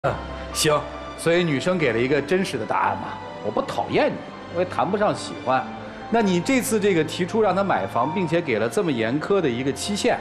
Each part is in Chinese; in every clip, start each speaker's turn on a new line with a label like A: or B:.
A: 行，所以女生给了一个真实的答案嘛，我不讨厌你，我也谈不上喜欢。那你这次这个提出让他买房，并且给了这么严苛的一个期限，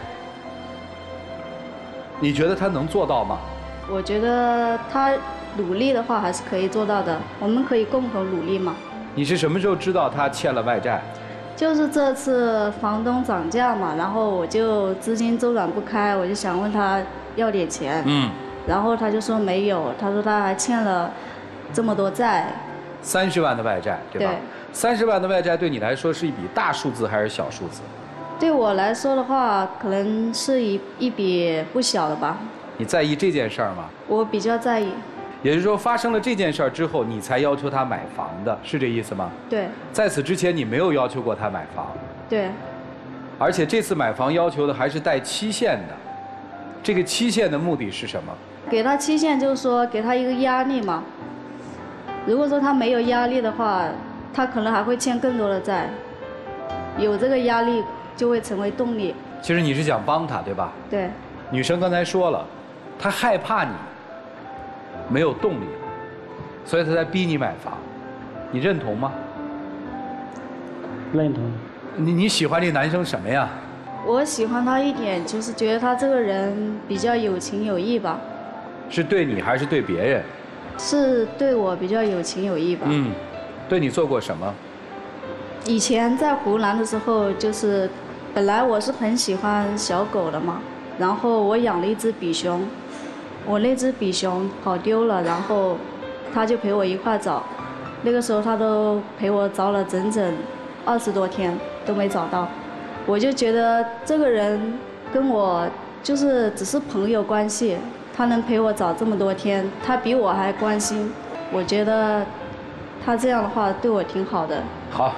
A: 你觉得他能做到吗？
B: 我觉得他努力的话还是可以做到的，我们可以共同努力嘛。
A: 你是什么时候知道他欠了外债？
B: 就是这次房东涨价嘛，然后我就资金周转不开，我就想问他要点钱。然后他就说没有，他说他还欠了这么多债
A: ，30万的外债，对吧？对，30万的外债对你来说是一笔大数字还是小数字？
B: 对我来说的话，可能是一笔不小的吧。
A: 你在意这件事儿吗？
B: 我比较在意。
A: 也就是说，发生了这件事儿之后，你才要求他买房的，是这意思吗？
B: 对。
A: 在此之前，你没有要求过他买房。
B: 对。
A: 而且这次买房要求的还是带期限的，这个期限的目的是什么？
B: 给他期限就是说给他一个压力嘛。如果说他没有压力的话，他可能还会欠更多的债。有这个压力就会成为动力。
A: 其实你是想帮他，对吧？
B: 对。
A: 女生刚才说了，她害怕你没有动力，所以她才逼你买房，你认同吗？
C: 认同。
A: 你喜欢这男生什么呀？
B: 我喜欢他一点，就是觉得他这个人比较有情有义吧。
A: 是对你还是对别人？
B: 是对我比较有情有义吧。
A: 对你做过什么？
B: 以前在湖南的时候，就是本来我是很喜欢小狗的嘛，然后我养了一只比熊，我那只比熊跑丢了，然后他就陪我一块找，那个时候他都陪我找了整整20多天都没找到，我就觉得这个人跟我就是只是朋友关系。他能陪我找这么多天，他比我还关心，我觉得他这样的话对我挺好的。
A: 好，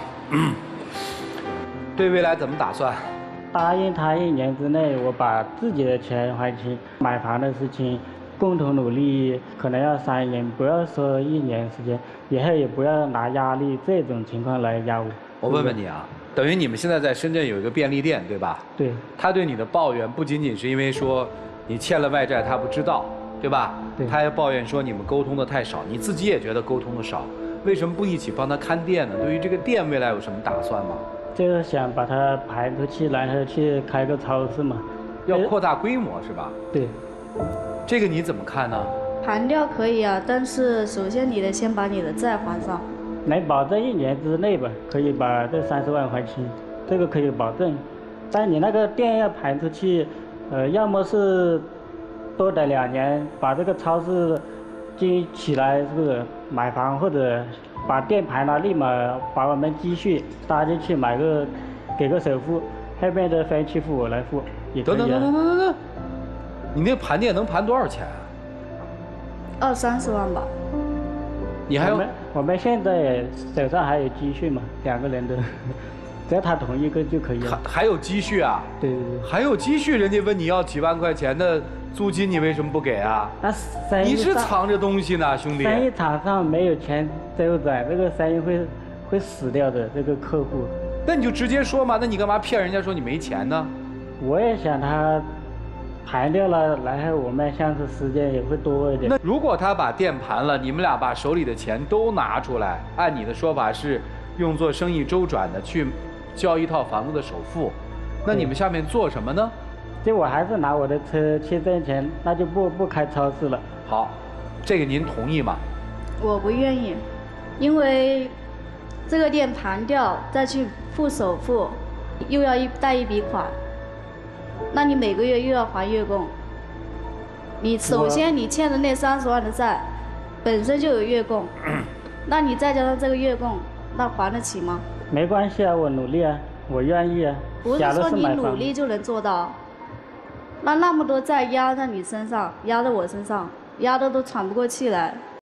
A: 对未来怎么打算？
C: 答应他1年之内，我把自己的钱还清，买房的事情共同努力，可能要3年，不要说1年时间，以后也不要拿压力这种情况来压我。
A: 我问问你啊，等于你们现在在深圳有一个便利店，对吧？
C: 对。
A: 他对你的抱怨不仅仅是因为说你欠了外债他不知道，对吧？
C: 对。
A: 他还抱怨说你们沟通的太少，你自己也觉得沟通的少，为什么不一起帮他看店呢？对于这个店未来有什么打算吗？
C: 就是想把它排出去，然后去开个超市嘛。
A: 要扩大规模是吧？
C: 对。
A: 这个你怎么看呢？
B: 盘掉可以啊，但是首先你得先把你的债还上。
C: 能保证1年之内吧，可以把这30万还清，这个可以保证。但你那个店要盘出去，要么是多等2年，把这个超市经起来，是不是买房，或者把店盘了，立马把我们积蓄搭进去买个，给个首付，后面的分期付我来付也可以。
A: 等，你那盘店能盘多少钱啊
B: ？20-30万吧。
A: 你还有？
C: 我们现在手上还有积蓄嘛，2个人的，只要他同意个就可以了。
A: 还有积蓄啊？
C: 对。
A: 还有积蓄，人家问你要几万块钱的租金，你为什么不给啊？你是藏着东西呢，兄弟。
C: 生意场上没有钱周转，这个生意会死掉的，这个客户。
A: 那你就直接说嘛，那你干嘛骗人家说你没钱呢？
C: 我也想他盘掉了，然后我们相处时间也会多一点。
A: 那如果他把店盘了，你们俩把手里的钱都拿出来，按你的说法是用作生意周转的去交一套房子的首付，那你们下面做什么呢？
C: 就我还是拿我的车去挣钱，那就不开超市了。
A: 好，这个您同意吗？
B: 我不愿意，因为这个店盘掉再去付首付，又要贷一笔款。那你每个月又要还月供，你首先你欠的那30万的债，本身就有月供，那你再加上这个月供，那还得起吗？
C: 没关系啊，我努力啊，我愿意啊。
B: 不是说你努力就能做到，那么多债压在你身上，压在我身上，压得都喘不过气来。